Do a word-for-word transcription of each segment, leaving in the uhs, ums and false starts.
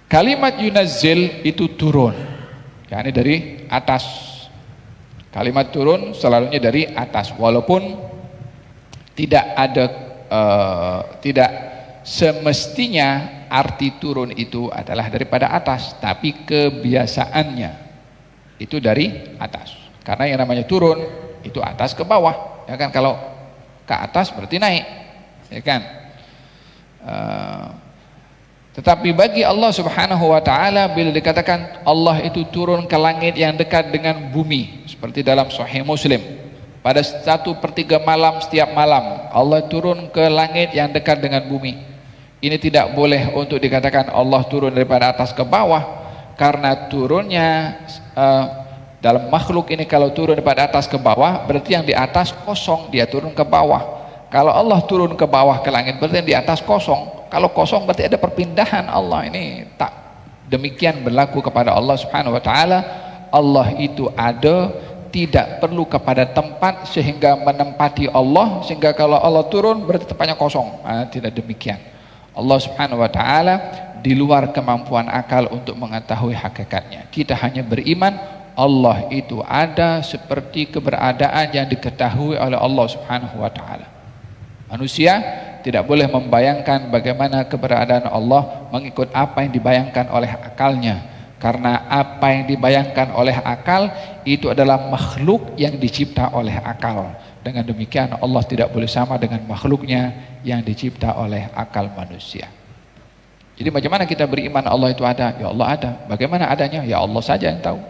Kalimat yunazzil itu turun, yakni dari atas. Kalimat turun selalunya dari atas, walaupun tidak ada uh, tidak semestinya arti turun itu adalah daripada atas, tapi kebiasaannya itu dari atas. Karena yang namanya turun itu atas ke bawah, ya kan? Kalau ke atas berarti naik, ya kan? Uh, Tetapi bagi Allah Subhanahu wa taala, bila dikatakan Allah itu turun ke langit yang dekat dengan bumi, seperti dalam Sahih Muslim, pada satu per tiga malam setiap malam Allah turun ke langit yang dekat dengan bumi. Ini tidak boleh untuk dikatakan Allah turun daripada atas ke bawah, karena turunnya uh, dalam makhluk ini, kalau turun daripada atas ke bawah berarti yang di atas kosong, dia turun ke bawah. Kalau Allah turun ke bawah ke langit berarti yang di atas kosong. Kalau kosong berarti ada perpindahan Allah. Ini tak demikian berlaku kepada Allah Subhanahu wa taala. Allah itu ada, tidak perlu kepada tempat sehingga menempati Allah, sehingga kalau Allah turun berarti tempatnya kosong. Nah, tidak demikian. Allah Subhanahu wa taala di luar kemampuan akal untuk mengetahui hakikatnya. Kita hanya beriman Allah itu ada seperti keberadaan yang diketahui oleh Allah Subhanahu wa taala. Manusia tidak boleh membayangkan bagaimana keberadaan Allah mengikut apa yang dibayangkan oleh akalnya, karena apa yang dibayangkan oleh akal itu adalah makhluk yang dicipta oleh akal. Dengan demikian Allah tidak boleh sama dengan makhluknya yang dicipta oleh akal manusia. Jadi bagaimana kita beriman Allah itu ada? Ya Allah ada. Bagaimana adanya? Ya Allah saja yang tahu.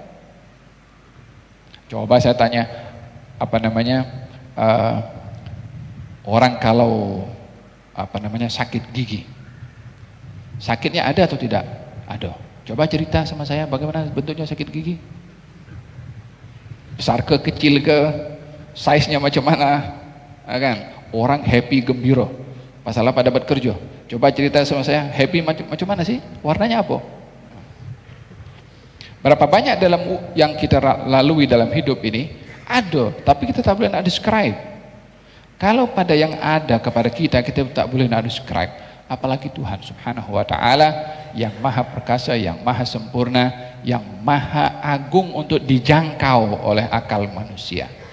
Coba saya tanya, apa namanya, uh, orang kalau apa namanya sakit gigi, sakitnya ada atau tidak? Ada. Coba cerita sama saya bagaimana bentuknya sakit gigi, besar ke, kecil ke, size-nya macam mana, ya kan? Orang happy gembira masalah pada dapat kerja. Coba cerita sama saya, happy macam macam mana sih, warnanya apa? Berapa banyak dalam yang kita lalui dalam hidup ini ada, tapi kita tak boleh nak describe. Kalau pada yang ada kepada kita, kita tak boleh nak describe, apalagi Tuhan Subhanahu wa taala yang maha perkasa, yang maha sempurna, yang maha agung untuk dijangkau oleh akal manusia.